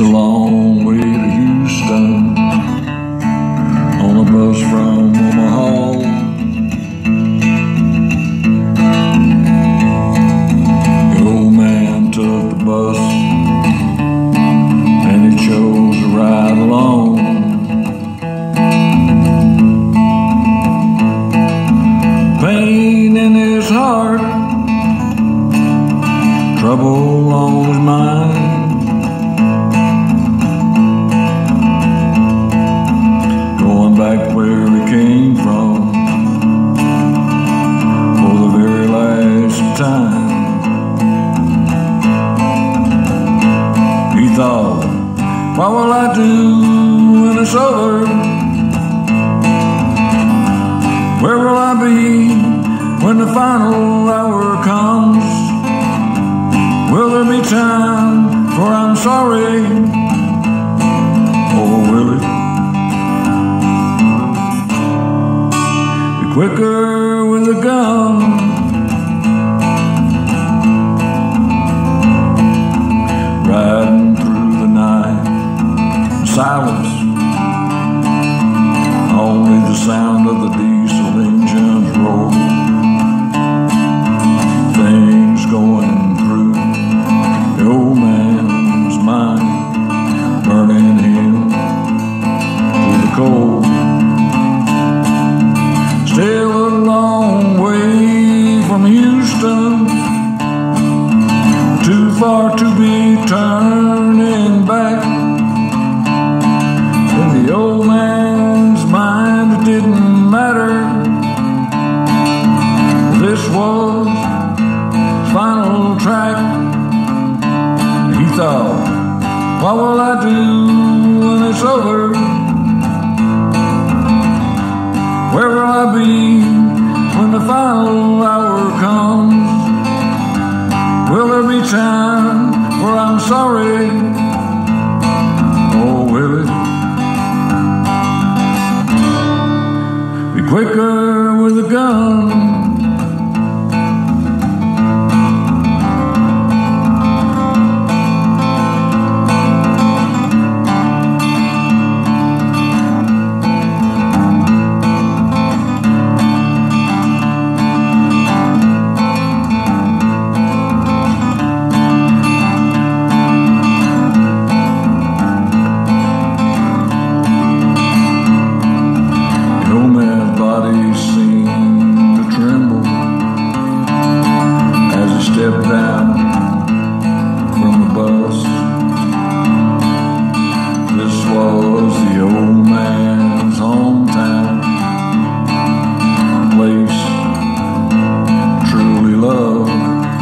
a long way to Houston on a bus from Omaha. The old man took the bus and he chose to ride alone. Pain in his heart, trouble on his mind. Back where he came from for the very last time. He thought, what will I do when it's over? Where will I be when the final hour comes? Will there be time for I'm sorry? Or will it quicker with a gun? Riding through the night, silence, only the sound of the diesel engines roll. Things going through the old man's mind, burning him through the cold. Still a long way from Houston, too far to be turning back. In the old man's mind it didn't matter. This was his final track. He thought, what will I do when it's over? Where will I be when the final hour comes? Will there be time for I'm sorry? Or will it be quicker with a gun? Stepped down from the bus. This was the old man's hometown, a place truly loved.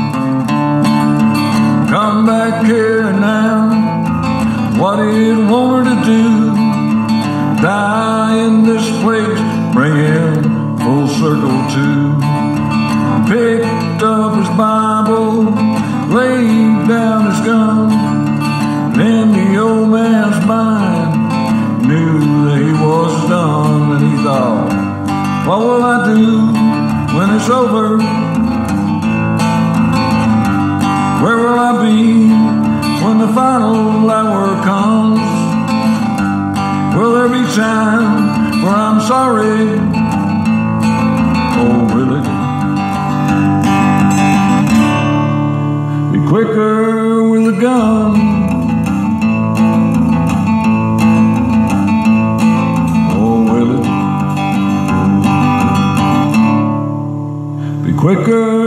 Come back here now, what he'd want her to do, die in this place, bring him full circle too. Picked up his Bible, laid down his gun, and in the old man's mind knew that he was done. And he thought, what will I do when it's over? Where will I be when the final hour comes? Will there be time for I'm sorry? Oh, will it quicker with a gun? Or will it be quicker